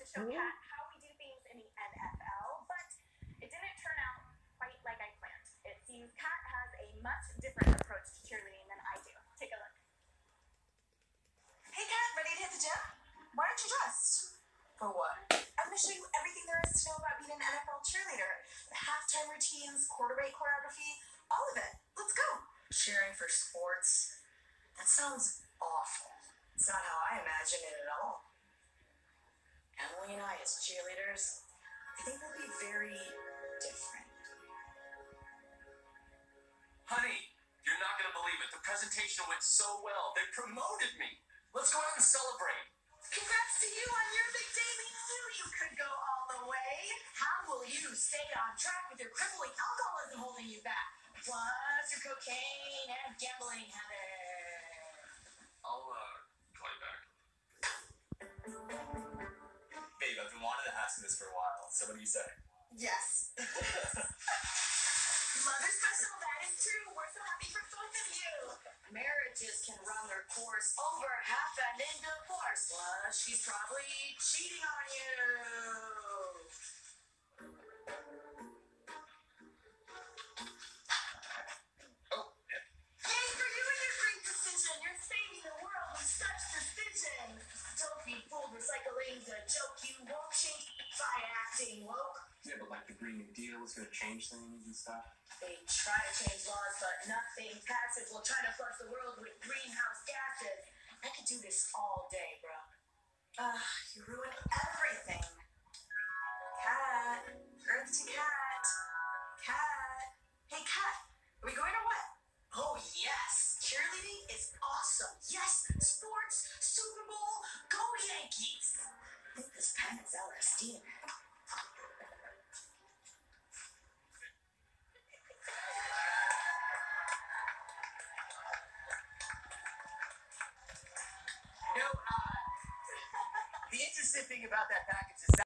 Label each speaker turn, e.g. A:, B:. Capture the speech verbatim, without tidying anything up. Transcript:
A: show Kat how we do things in the N F L, but it didn't turn out quite like I planned. It seems Kat has a much different approach to cheerleading than I do. Take a look.
B: Hey Kat, ready to hit the gym? Why aren't you dressed? For what? I'm going to show you everything there is to know about being an N F L cheerleader. The halftime routines, quarterback choreography, all of it. Let's go. Cheering for sports? That sounds awful. It's not how I imagine it at all. Emily and I as cheerleaders, I think we'll be very different.
C: Honey, you're not going to believe it. The presentation went so well. They promoted me. Let's go out and celebrate.
B: Congrats to you on your big day. We knew you could go all the way. How will you stay on track with your crippling alcoholism holding you back? Plus your cocaine and gambling habit.
C: I'll, uh, call you back.
D: Babe, I've been wanting to ask you this for a while, so what do you say?
B: Yes. Mother special, that is true. We're so happy for both of you. Marriages can run their course over half and in divorce. Plus, she's probably cheating on you.
C: Oh, yeah.
B: Yay for you and your great decision. You're saving the world with such precision. Don't be fooled. Recycling's a joke. You won't change by acting woke.
D: Yeah, but like the Green New Deal is going to change things and stuff.
B: They try to change laws, but nothing passes. We'll try to flush the world with greenhouse gases. I could do this all day, bro. Ugh, you ruin everything. Kat. Earthy Kat. Kat. Hey, Kat. Are we going or what? Oh, yes. Cheerleading is awesome. Yes, sports, Super Bowl, go Yankees. I think this pen is L S D in it.
E: You know, uh, the interesting thing about that package is